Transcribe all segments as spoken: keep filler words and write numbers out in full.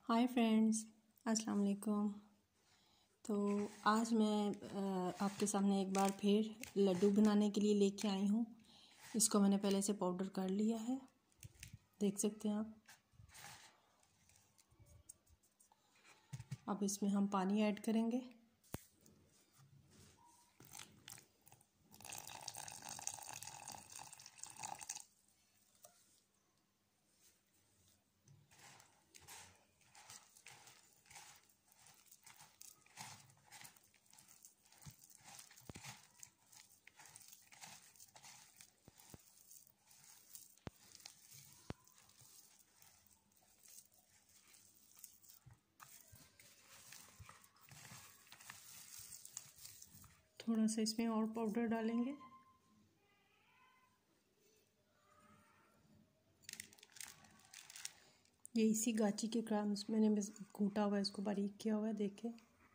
Hi friends, अस्सलाम वालेकुम। तो आज मैं आपके सामने एक बार फिर लड्डू बनाने के लिए लेके आई हूँ। इसको मैंने पहले से पाउडर कर लिया है, देख सकते हैं आप। अब इसमें हम पानी ऐड करेंगे। थोड़ा सा इसमें और पाउडर डालेंगे। ये इसी गाची के क्राम्स मैंने कूटा हुआ है, इसको बारीक किया हुआ है, देखें।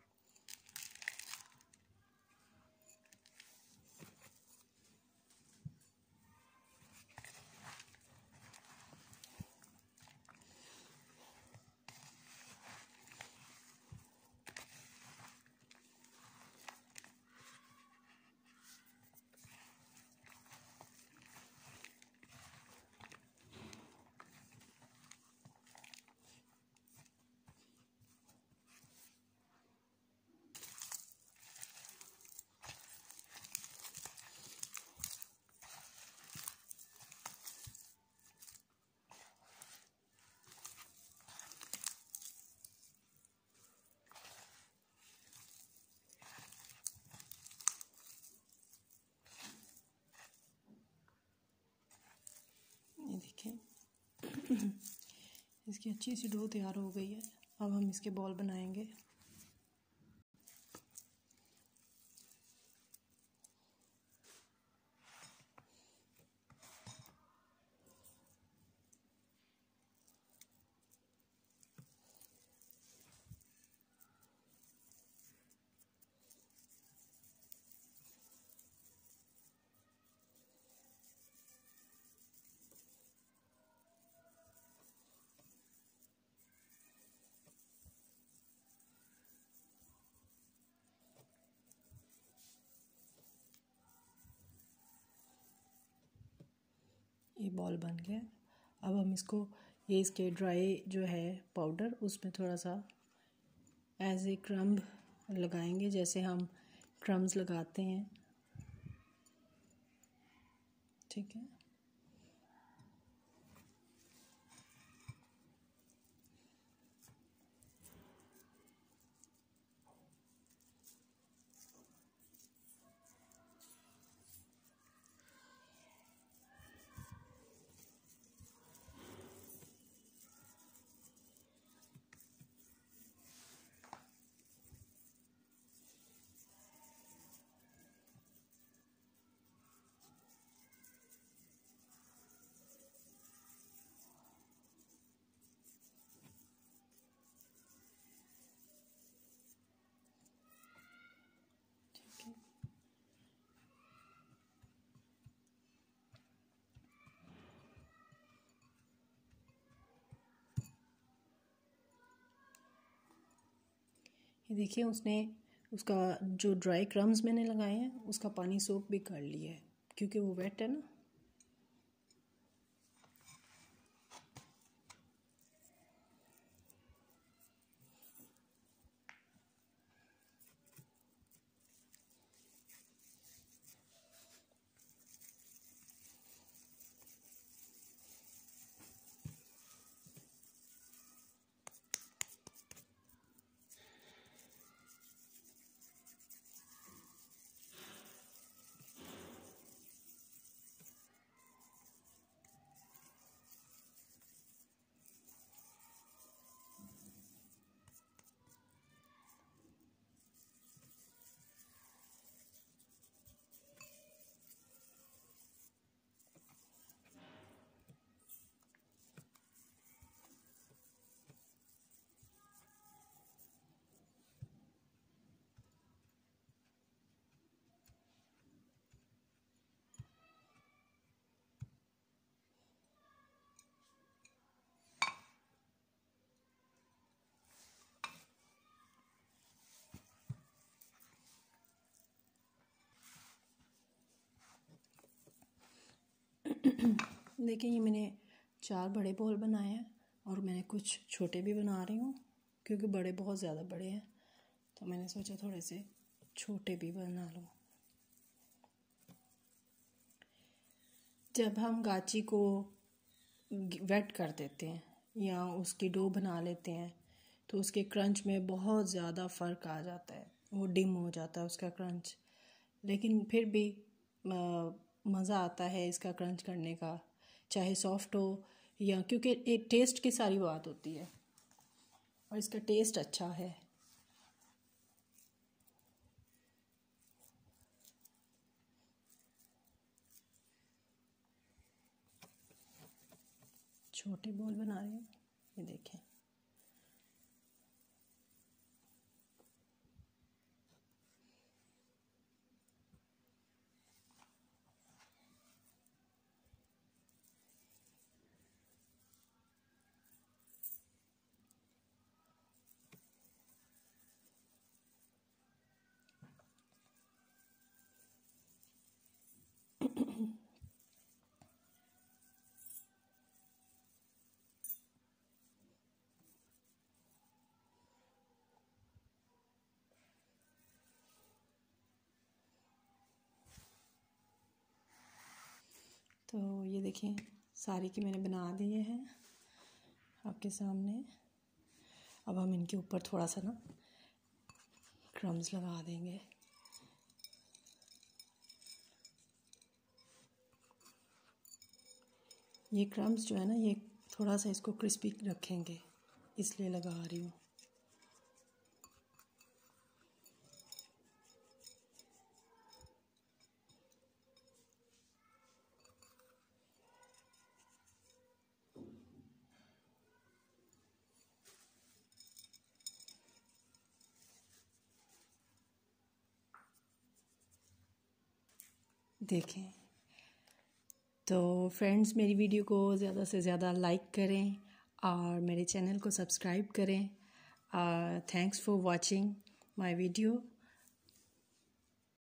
देखें इसकी अच्छी सी डो तैयार हो गई है। अब हम इसके बॉल बनाएंगे। ये बॉल बन गया। अब हम इसको, ये इसके ड्राई जो है पाउडर, उसमें थोड़ा सा एज ए क्रम्ब लगाएंगे, जैसे हम क्रम्स लगाते हैं, ठीक है। ये देखिए, उसने उसका जो ड्राई क्रम्स मैंने लगाए हैं उसका पानी सोख भी कर लिया है, क्योंकि वो वेट है ना। देखिए ये मैंने चार बड़े बॉल बनाए हैं और मैंने कुछ छोटे भी बना रही हूँ क्योंकि बड़े बहुत ज़्यादा बड़े हैं, तो मैंने सोचा थोड़े से छोटे भी बना लूँ। जब हम गाची को वेट कर देते हैं या उसकी डो बना लेते हैं तो उसके क्रंच में बहुत ज़्यादा फ़र्क आ जाता है, वो डिम हो जाता है उसका क्रंच, लेकिन फिर भी मज़ा आता है इसका क्रंच करने का, चाहे सॉफ्ट हो या, क्योंकि एक टेस्ट की सारी बात होती है और इसका टेस्ट अच्छा है। छोटे बॉल बना रही हूँ, ये देखें। तो ये देखिए सारे की मैंने बना दिए हैं आपके सामने। अब हम इनके ऊपर थोड़ा सा ना क्रम्स लगा देंगे। ये क्रम्स जो है ना, ये थोड़ा सा इसको क्रिस्पी रखेंगे, इसलिए लगा रही हूँ। देखें तो फ्रेंड्स, मेरी वीडियो को ज़्यादा से ज़्यादा लाइक करें और मेरे चैनल को सब्सक्राइब करें। Thanks for watching my video.